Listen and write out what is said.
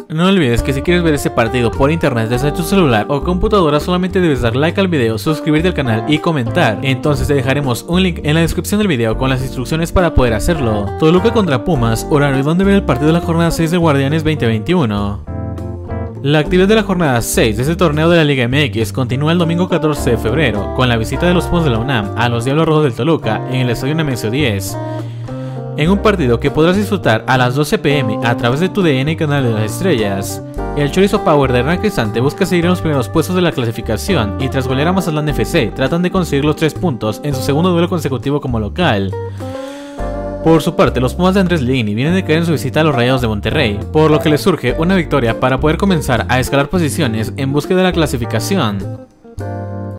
No olvides que si quieres ver este partido por internet desde tu celular o computadora, solamente debes dar like al video, suscribirte al canal y comentar. Entonces te dejaremos un link en la descripción del video con las instrucciones para poder hacerlo. Toluca contra Pumas, horario donde ver el partido de la jornada 6 del Guardianes 2021. La actividad de la jornada 6 de este torneo de la Liga MX continúa el domingo 14 de febrero con la visita de los Pumas de la UNAM a los Diablos Rojos del Toluca en el Estadio Nemesio 10. En un partido que podrás disfrutar a las 12 p.m. a través de tu DN y Canal de las Estrellas. El Chorizo Power de Hernán Cristante busca seguir en los primeros puestos de la clasificación y tras golear a Mazatlán FC tratan de conseguir los 3 puntos en su segundo duelo consecutivo como local. Por su parte, los Pumas de Andrés Lilini vienen de caer en su visita a los Rayados de Monterrey, por lo que les surge una victoria para poder comenzar a escalar posiciones en búsqueda de la clasificación.